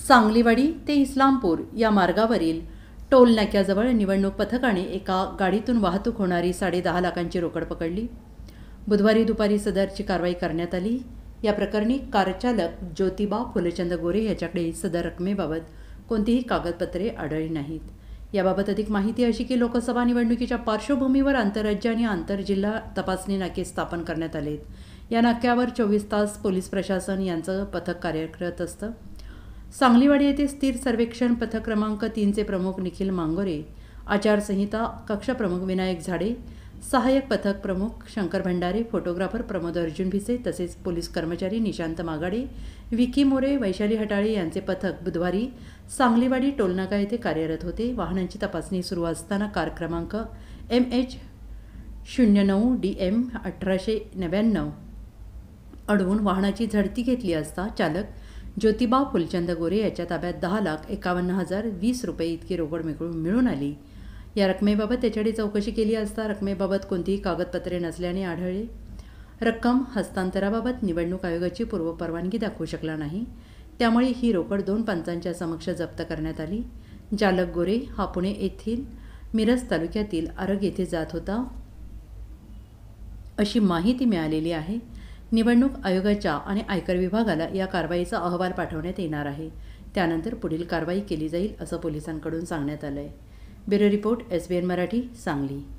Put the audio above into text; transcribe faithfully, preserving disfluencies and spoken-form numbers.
सांगलीवाडी ते इस्लामपूर या मार्गावरील टोल नाक्याजवळ निवडणूक पथकाने एका गाडीतून वाहतूक होणारी साडे दहा लाखांची रोकड पकडली। बुधवारी दुपारी सदरची कारवाई करण्यात आली। या प्रकरणी कारचालक ज्योतिबा फुलचंद गोरे याच्याकडे सदर रकमेबाबत कोणतीही कागदपत्रे आढळली नाहीत। याबाबत अधिक माहिती अशी की लोकसभा निवडणुकीच्या पार्श्वभूमीवर आंतरराज्य आणि आंतरजिल्हा तपासणी नाके स्थापन करण्यात आलेत। या नाक्यावर चोवीस तास पोलीस प्रशासन यांचं पथक कार्यरत असतं। सांगलीवाडी येथे स्थिर सर्वेक्षण पथक क्रमांक तीनचे प्रमुख निखिल मांगोरे, आचारसंहिता कक्षप्रमुख विनायक झाडे, सहाय्यक पथक प्रमुख शंकर भंडारे, फोटोग्राफर प्रमोद अर्जुन भिसे तसेच पोलीस कर्मचारी निशांत मागाडे, विकी मोरे, वैशाली हटाळे यांचे पथक बुधवारी सांगलीवाडी टोलनाका येथे कार्यरत होते। वाहनांची तपासणी सुरू असताना कार क्रमांक एम एच शून्य नऊ डी एम अठराशे नव्याण्णव अडवून वाहनाची झडती घेतली असता चालक ज्योतिबा फुलचंद गोरे याच्या ताब्यात दहा लाख एकावन्न हजार वीस रुपये इतकी रोकड मिळून आली। या रकमेबाबत त्याच्याकडे चौकशी केली असता रकमेबाबत कोणतीही कागदपत्रे नसल्याने आढळले। रक्कम हस्तांतराबाबत निवडणूक आयोगाची पूर्वपरवानगी दाखवू शकला नाही, त्यामुळे ही रोकड दोन पंचांच्या समक्ष जप्त करण्यात आली। जालक गोरे हा पुणे येथील मिरज तालुक्यातील आरग येथे जात होता अशी माहिती मिळालेली आहे। निवडणूक आयोगाच्या आणि आयकर विभागाला या कारवाईचा अहवाल पाठवण्यात येणार आहे। त्यानंतर पुढील कारवाई केली जाईल असं पोलिसांकडून सांगण्यात आलं आहे। Bureau report S B N Marathi, Sangli.